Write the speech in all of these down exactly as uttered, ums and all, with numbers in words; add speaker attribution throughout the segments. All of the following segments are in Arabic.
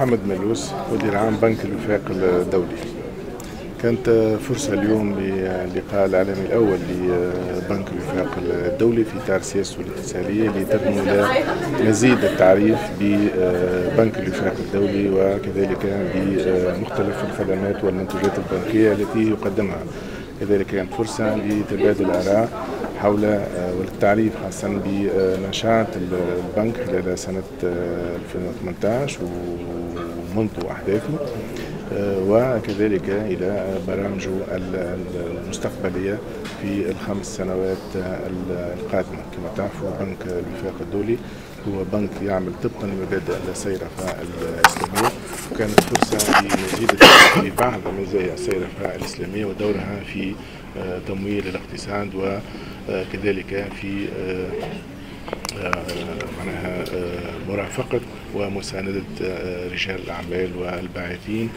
Speaker 1: محمد ملوس مدير عام بنك الوفاق الدولي. كانت فرصة اليوم للقاء العالمي الأول لبنك الوفاق الدولي في إطار سياسته الاتصالية لتبني إلى مزيد التعريف ببنك الوفاق الدولي وكذلك بمختلف الخدمات والمنتجات البنكية التي يقدمها. كذلك كانت فرصة لتبادل الآراء حول والتعريف خاصة بنشاط البنك خلال سنة ألفين وثمانية عشر ومنذ أحداثه، وكذلك إلى برامجه المستقبلية في الخمس سنوات القادمة. كما تعرفوا بنك الوفاق الدولي هو بنك يعمل طبقا لمبادئ السيرفة الإسلامية، وكانت فرصة لمزيد التركيز في بعض مزايا السيرفة الإسلامية ودورها في تمويل الاقتصاد وكذلك في معناها مرافقة ومساندة رجال الأعمال والباعثين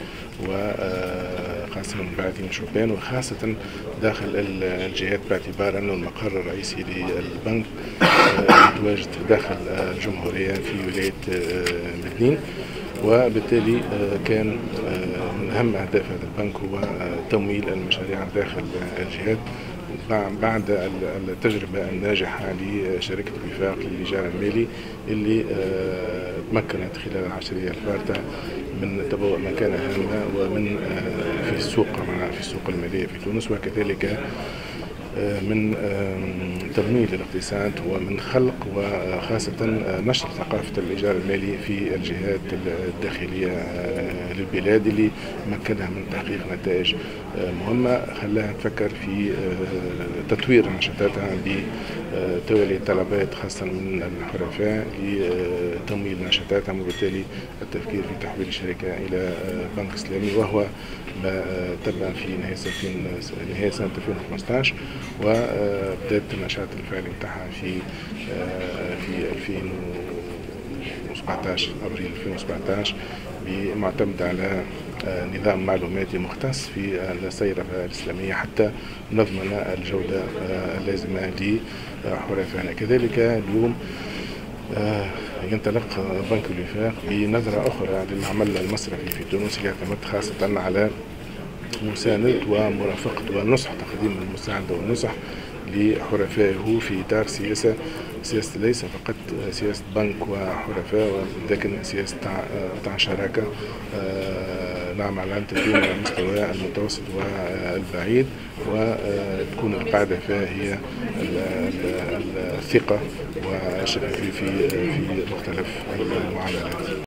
Speaker 1: وخاصة الباعثين الشبان، وخاصة داخل الجهات، باعتبار أنه المقر الرئيسي للبنك متواجد داخل الجمهورية في ولاية مدنين. وبالتالي كان من أهم أهداف هذا البنك هو تمويل المشاريع داخل الجهات بعد التجربة الناجحة لشركة الوفاق للإيجار المالي اللي تمكنت خلال العشرية الفارطة من تبوء مكانة هامة ومن في السوق في السوق المالية في تونس، وكذلك من تمويل الاقتصاد ومن خلق وخاصة نشر ثقافة الإيجار المالي في الجهات الداخلية للبلاد اللي مكنها من تحقيق نتائج مهمة خلاها تفكر في تطوير نشاطاتها بتوالي طلبات خاصة من الحرفاء لتمويل نشاطاتها، وبالتالي التفكير في تحويل الشركة إلى بنك إسلامي، وهو ما تم في نهاية سنة ألفين وخمسة عشر، وبدأت النشاط الفعلي نتاعها في في ألفين وسبعة عشر ابريل ألفين وسبعة عشر، معتمد على نظام معلوماتي مختص في السيرفة الإسلامية حتى نضمن الجودة اللازمة لحرفائنا. كذلك اليوم ينطلق بنك الوفاق بنظرة أخرى للعمل المصرفي في تونس، يعتمد خاصة على مساندة ومرافقة ونصح، تقديم المساعدة والنصح لحرفائه في إطار سياسة سياسة ليس فقط سياسة بنك وحرفاء، ولكن سياسة تاع شراكة نعمل على التدين على المستوى المتوسط والبعيد، وتكون القاعدة فيها هي الثقة والشفافية في في مختلف المعاملات.